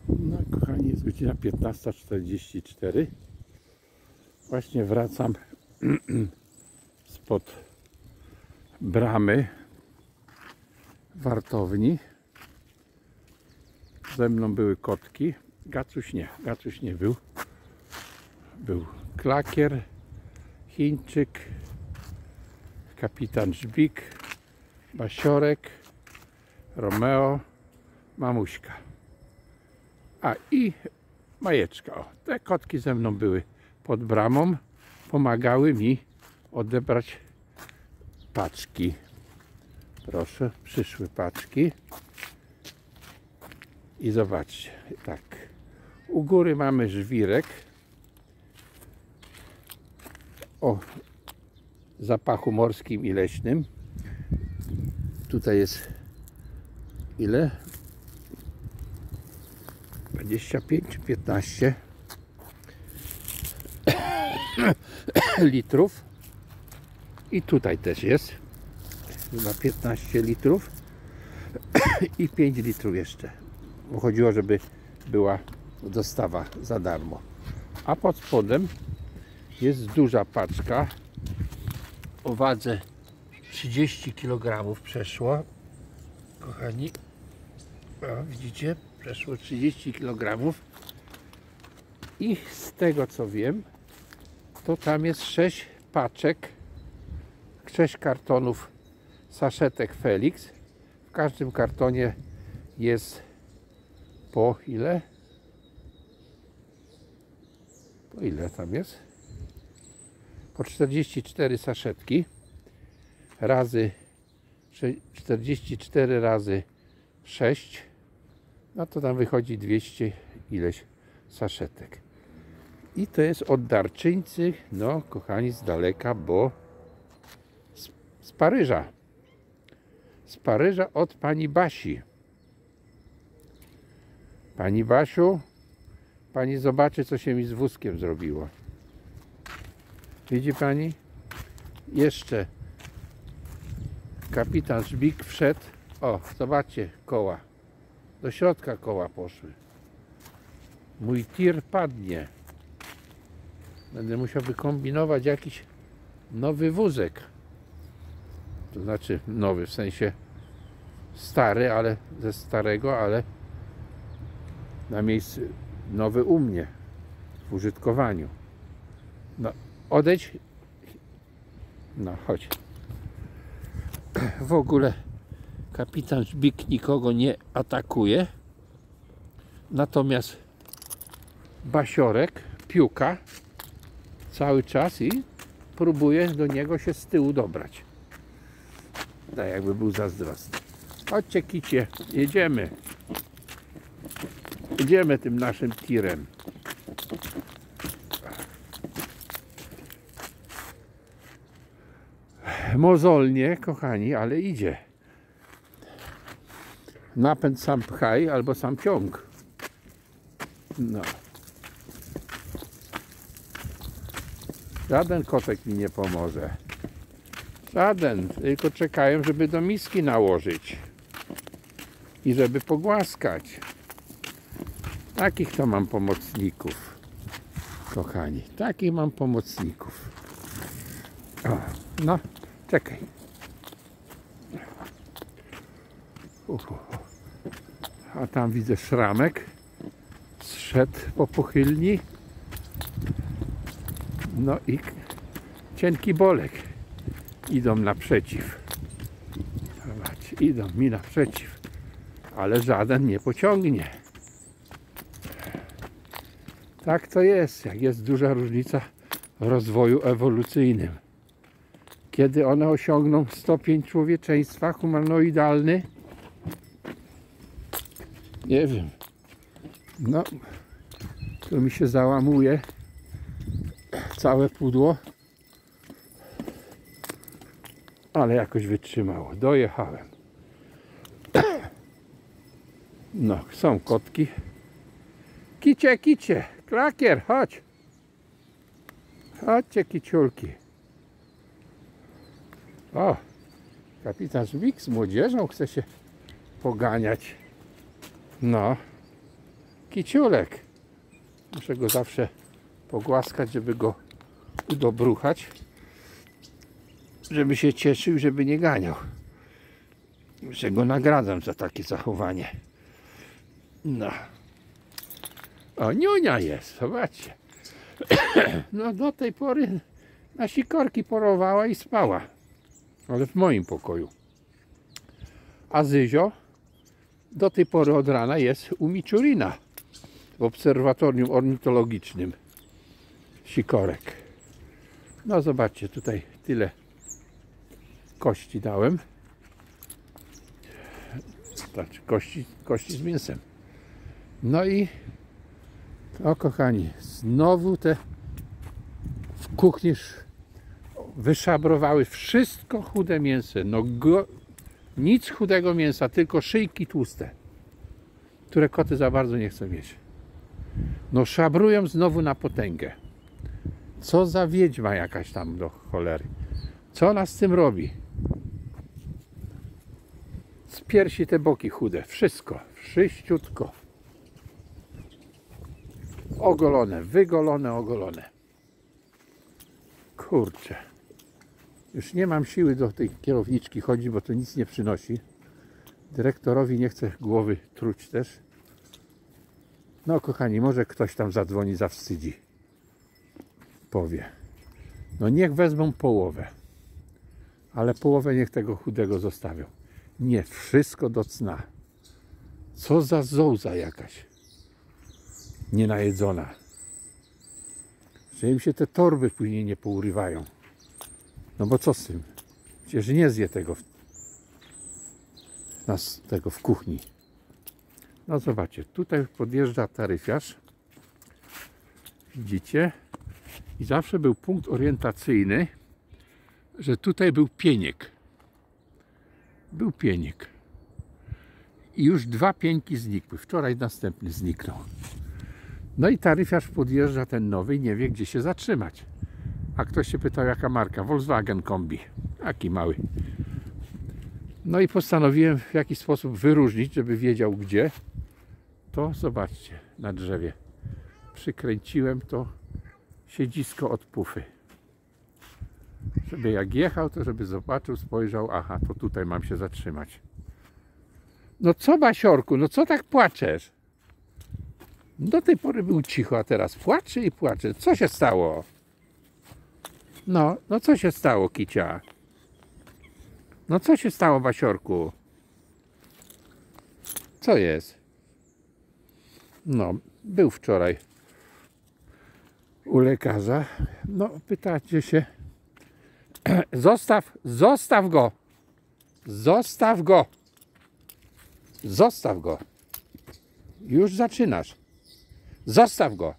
No kochani, jest godzina 15:44. Właśnie wracam spod bramy wartowni. Ze mną były kotki. Gacuś nie był. Był Klakier, Chińczyk, kapitan Żbik, Basiorek, Romeo, Mamuśka. A i Majeczka. O, te kotki ze mną były pod bramą. Pomagały mi odebrać paczki. Proszę, przyszły paczki. I zobaczcie, tak. U góry mamy żwirek o zapachu morskim i leśnym. Tutaj jest ile? 25 15 litrów. I tutaj też jest chyba 15 litrów i 5 litrów jeszcze. Bo chodziło, żeby była dostawa za darmo. A pod spodem jest duża paczka o wadze 30 kg przeszło. Kochani, o, widzicie? Przeszło 30 kg. I z tego co wiem, to tam jest 6 paczek, 6 kartonów saszetek Felix. W każdym kartonie jest po ile? Po ile tam jest? Po 44 saszetki razy 44 razy 6, no to tam wychodzi 200 ileś saszetek. I to jest od darczyńcy, no kochani, z daleka, bo z Paryża. Z Paryża od pani Basi. Pani Basiu, pani zobaczy, co się mi z wózkiem zrobiło. Widzi pani? Jeszcze kapitan Żbik wszedł. O, zobaczcie, koła. Do środka koła poszły. Mój tir padnie. Będę musiał wykombinować jakiś nowy wózek. To znaczy nowy, w sensie stary, ale ze starego, ale na miejscu nowy u mnie w użytkowaniu. No, odejdź. No, chodź. W ogóle kapitan Żbik nikogo nie atakuje. Natomiast Basiorek piuka cały czas i próbuje do niego się z tyłu dobrać. Tak jakby był zazdrosny. Chodźcie, kicie, jedziemy. Jedziemy tym naszym tirem. Mozolnie, kochani, ale idzie. Napęd sam pchaj albo sam ciąg. No. Żaden kotek mi nie pomoże. Żaden. Tylko czekają, żeby do miski nałożyć. I żeby pogłaskać. Takich to mam pomocników. Kochani. Takich mam pomocników. O, no, czekaj. A tam widzę szramek. Zszedł po pochylni. No i cienki bolek. Idą naprzeciw. Zobaczcie, idą mi naprzeciw. Ale żaden nie pociągnie. Tak to jest, jak jest duża różnica w rozwoju ewolucyjnym. Kiedy one osiągną stopień człowieczeństwa humanoidalny? Nie wiem. No, tu mi się załamuje całe pudło. Ale jakoś wytrzymało. Dojechałem. No, są kotki. Kicie, kicie. Klakier, chodź. Chodźcie, kiciulki. O, kapitan Żbik z młodzieżą chce się poganiać. No, kiciulek. Muszę go zawsze pogłaskać, żeby go udobruchać, żeby się cieszył, żeby nie ganiał. Że go nagradzam za takie zachowanie. No. O, Niunia jest, zobaczcie. No do tej pory na sikorki porowała i spała. Ale w moim pokoju. A Zyzio do tej pory od rana jest u Miczurina w obserwatorium ornitologicznym sikorek. No zobaczcie, tutaj tyle kości dałem. Znaczy kości z mięsem. No i o kochani, znowu te w kuchni wyszabrowały wszystko chude mięso. No nic chudego mięsa, tylko szyjki tłuste, które koty za bardzo nie chcą mieć. No szabrują znowu na potęgę. Co za wiedźma jakaś tam do cholery. Co ona z tym robi? Z piersi te boki chude, wszystko, wszyściutko. Ogolone, wygolone, ogolone. Kurczę. Już nie mam siły do tej kierowniczki chodzić, bo to nic nie przynosi. Dyrektorowi nie chcę głowy truć też. No kochani, może ktoś tam zadzwoni, zawstydzi. Powie. No niech wezmą połowę. Ale połowę niech tego chudego zostawią. Nie, wszystko do cna. Co za zołza jakaś. Nienajedzona. Że im się te torby później nie pourywają. No bo co z tym? Przecież nie zje tego w kuchni. No zobaczcie, tutaj podjeżdża taryfiarz. Widzicie? I zawsze był punkt orientacyjny, że tutaj był pieniek. Był pieniek. I już 2 pieńki znikły. Wczoraj następny zniknął. No i taryfiarz podjeżdża ten nowy i nie wie, gdzie się zatrzymać. A ktoś się pytał, jaka marka? Volkswagen Kombi. Taki mały. No i postanowiłem w jakiś sposób wyróżnić, żeby wiedział gdzie. To zobaczcie, na drzewie. Przykręciłem to siedzisko od pufy. Żeby jak jechał, to żeby zobaczył, spojrzał, aha, to tutaj mam się zatrzymać. No co, Basiorku, no co tak płaczesz? Do tej pory był cicho, a teraz płacze i płacze. Co się stało? No co się stało, kicia? No co się stało, Basiorku? Co jest? No, był wczoraj u lekarza. No, pytacie się. Zostaw go! Zostaw go! Zostaw go! Już zaczynasz. Zostaw go!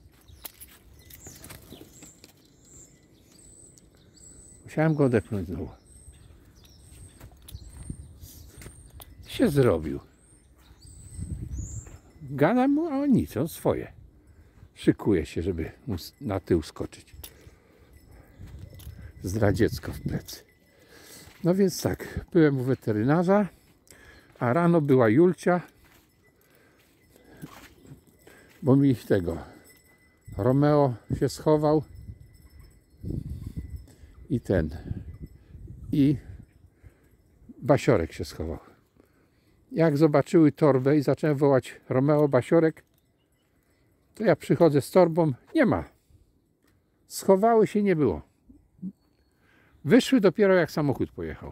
Musiałem go odepchnąć znowu. Się zrobił. Gadam mu, a on nic, on swoje. Szykuje się, żeby mu na tył skoczyć. Zdradziecko w plecy. No więc tak, byłem u weterynarza, a rano była Julcia, bo mi Romeo się schował i Basiorek się schował. Jak zobaczyły torbę i zacząłem wołać Romeo, Basiorek, to ja przychodzę z torbą, nie ma. Schowały się, nie było. Wyszły dopiero jak samochód pojechał.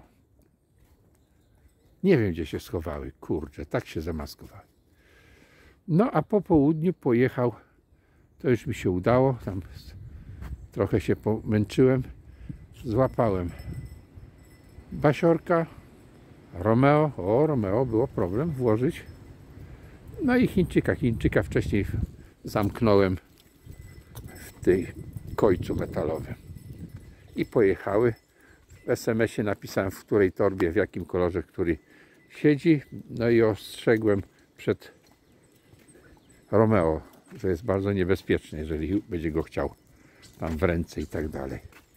Nie wiem, gdzie się schowały. Kurczę, tak się zamaskowały. No a po południu pojechał, to już mi się udało, tam trochę się pomęczyłem, złapałem Basiorka, Romeo, było problem włożyć. No i Chińczyka wcześniej zamknąłem w tej kojcu metalowym. I pojechały. W SMS-ie napisałem, w której torbie, w jakim kolorze, który siedzi. No i ostrzegłem przed Romeo, że jest bardzo niebezpieczny, jeżeli będzie go chciał tam w ręce i tak dalej.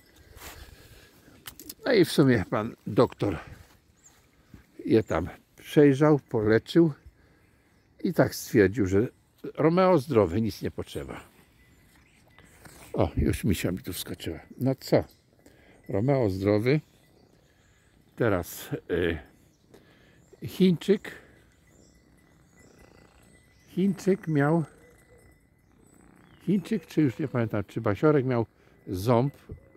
No i w sumie pan doktor je tam przejrzał, poleczył i tak stwierdził, że Romeo zdrowy, nic nie potrzeba. O, już misia mi tu wskoczyła. No co? Romeo zdrowy. Teraz Chińczyk. Chińczyk, czy już nie pamiętam, czy Basiorek miał ząb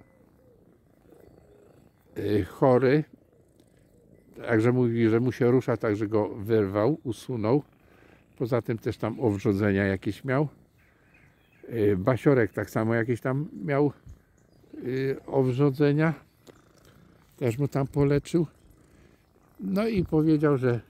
chory. Także mówi, że mu się rusza, także go wyrwał, usunął. Poza tym też tam owrzodzenia jakieś miał. Basiorek tak samo jakieś tam miał owrzodzenia. Też mu tam poleczył. No i powiedział, że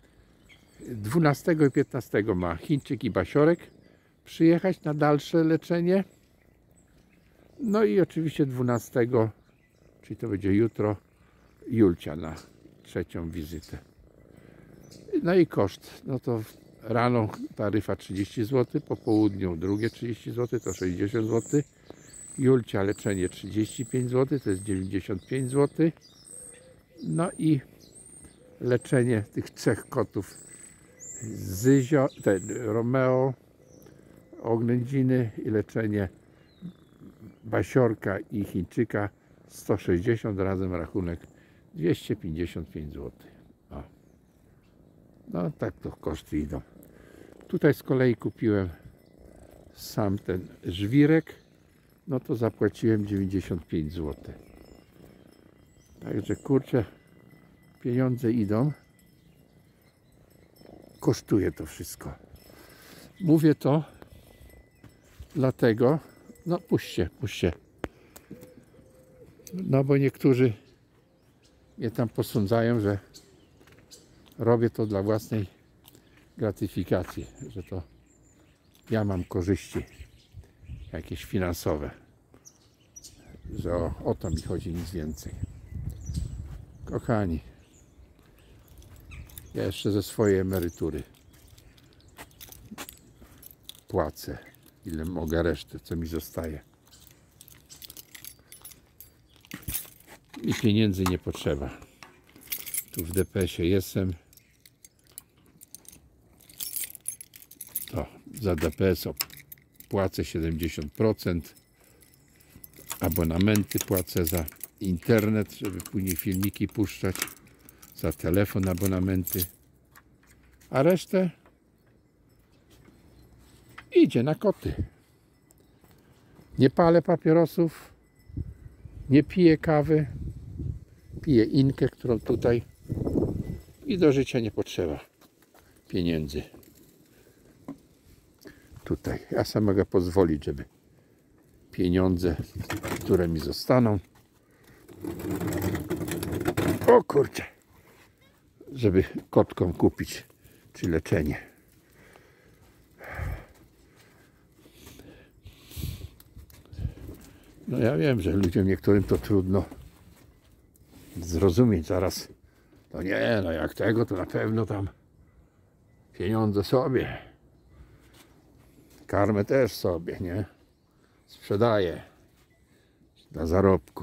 12 i 15 ma Chińczyk i Basiorek przyjechać na dalsze leczenie. No i oczywiście 12, czyli to będzie jutro, Julcia na 3. wizytę. No i koszt, no to rano taryfa 30 zł, po południu drugie 30 zł, to 60 zł. Julcia leczenie 35 zł, to jest 95 zł. No i leczenie tych 3 kotów Zyzio, Romeo, oględziny i leczenie Basiorka i Chińczyka 160, razem rachunek 255 zł. O. No tak to koszty idą. Tutaj z kolei kupiłem sam ten żwirek, no to zapłaciłem 95 zł. Także kurczę, pieniądze idą. Kosztuje to wszystko. Mówię to dlatego, no puśćcie. No bo niektórzy mnie tam posądzają, że robię to dla własnej gratyfikacji, że to ja mam korzyści jakieś finansowe, że o to mi chodzi, nic więcej. Kochani, ja jeszcze ze swojej emerytury płacę, ile mogę, resztę, co mi zostaje. I pieniędzy nie potrzeba. Tu w DPS-ie jestem. To za DPS płacę 70%. Abonamenty płacę za internet, żeby później filmiki puszczać. Za telefon abonamenty. A resztę idzie na koty. Nie palę papierosów. Nie piję kawy. Piję inkę, którą tutaj, i do życia nie potrzeba pieniędzy. Tutaj ja sam mogę pozwolić, żeby pieniądze, które mi zostaną, o kurczę, żeby kotkom kupić, czy leczenie. No ja wiem, że ludziom niektórym to trudno zrozumieć zaraz. To nie, no jak tego, to na pewno tam pieniądze sobie. Karmę też sobie, nie? Sprzedaję dla zarobku.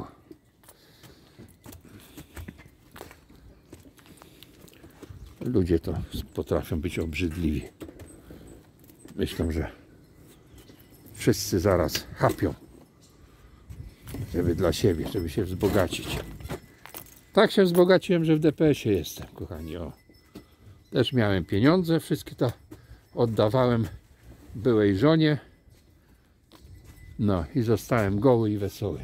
Ludzie to potrafią być obrzydliwi. Myślą, że wszyscy zaraz chapią, żeby dla siebie, żeby się wzbogacić. Tak się wzbogaciłem, że w DPS-ie jestem, kochani. O. Też miałem pieniądze, wszystkie to oddawałem byłej żonie. No i zostałem goły i wesoły.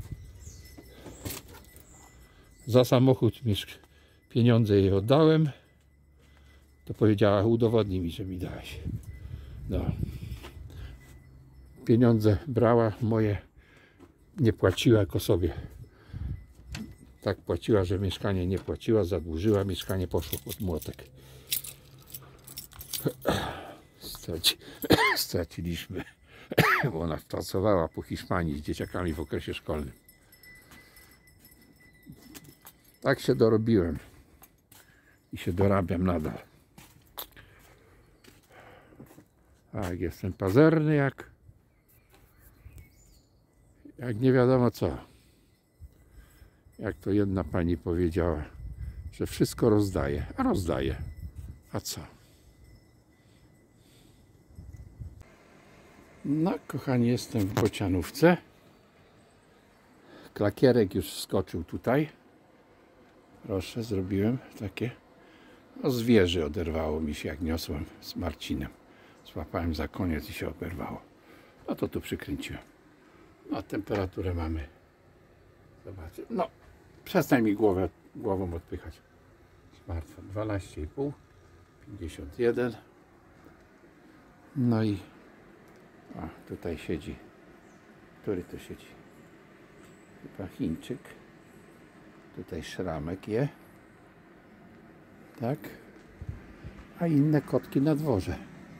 Za samochód pieniądze jej oddałem. To powiedziała, udowodnij mi, że mi dałeś. No. Pieniądze brała moje, nie płaciła jako sobie. Tak płaciła, że mieszkanie nie płaciła, zadłużyła, mieszkanie poszło pod młotek. Straciliśmy, bo ona pracowała po Hiszpanii z dzieciakami w okresie szkolnym. Tak się dorobiłem i się dorabiam nadal. A jak jestem pazerny, jak nie wiadomo co. Jak to jedna pani powiedziała, że wszystko rozdaje, a rozdaje. A co? No, kochani, jestem w Bocianówce. Klakierek już wskoczył tutaj. Proszę, zrobiłem takie. No, z wieży oderwało mi się, jak niosłem z Marcinem. Złapałem za koniec i się oberwało. No to tu przykręciłem. No, temperaturę mamy. Zobaczcie. No, przestań mi głową odpychać. Martwa. 12,5. 51. No i tutaj siedzi. Który to siedzi? Chyba Chińczyk. Tutaj szramek je. Tak. A inne kotki na dworze.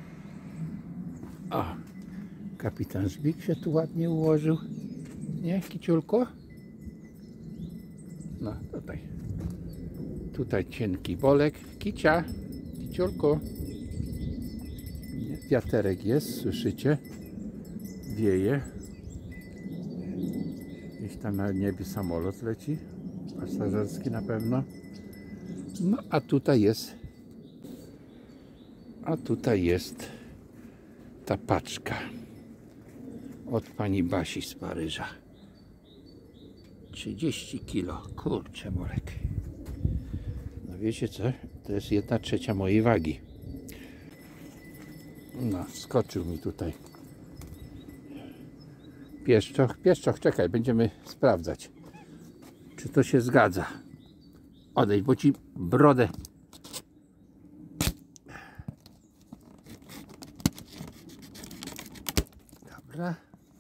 O, kapitan Żbik się tu ładnie ułożył. Nie, kiciulko? No, tutaj. Tutaj cienki bolek. Kicia, kiciulko. Wiaterek jest, słyszycie? Wieje. Gdzieś tam na niebie samolot leci. Pasażerski na pewno. No, a tutaj jest ta paczka od pani Basi z Paryża. 30 kilo. Kurczę, molek. No wiecie co? To jest 1/3 mojej wagi. No, skoczył mi tutaj pieszczoch. Pieszczoch, czekaj, będziemy sprawdzać, czy to się zgadza. Odejdź, bo ci brodę. Dobra.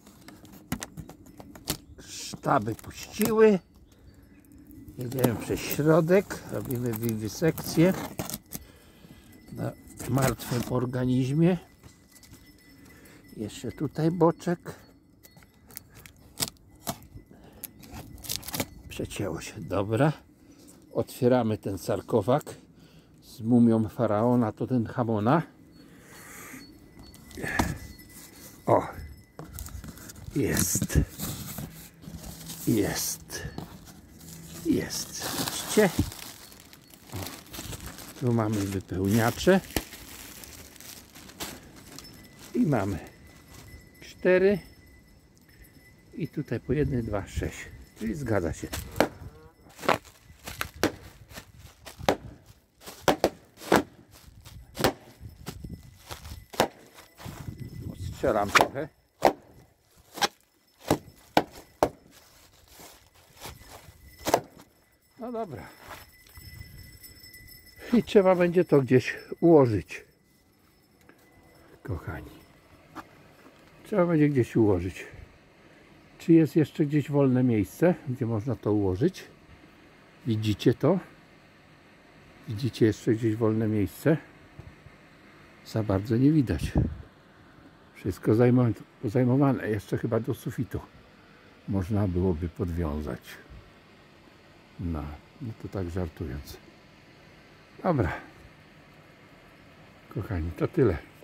Sztaby puściły. Jedziemy przez środek. Robimy wiwisekcję na martwym organizmie. Jeszcze tutaj boczek. Przecięło się. Dobra. Otwieramy ten sarkofag z mumią faraona, to ten Hamona. O! Jest. Jest. Jest. Zobaczcie. Tu mamy wypełniacze. I mamy 4. I tutaj po 1, 2, 6. Czyli zgadza się. Strzelam trochę. No dobra. I trzeba będzie to gdzieś ułożyć. Kochani. Trzeba będzie gdzieś ułożyć. Czy jest jeszcze gdzieś wolne miejsce, gdzie można to ułożyć? Widzicie to? Widzicie jeszcze gdzieś wolne miejsce? Za bardzo nie widać. Wszystko zajmowane. Jeszcze chyba do sufitu można byłoby podwiązać. No to tak żartując. Dobra. Kochani, to tyle.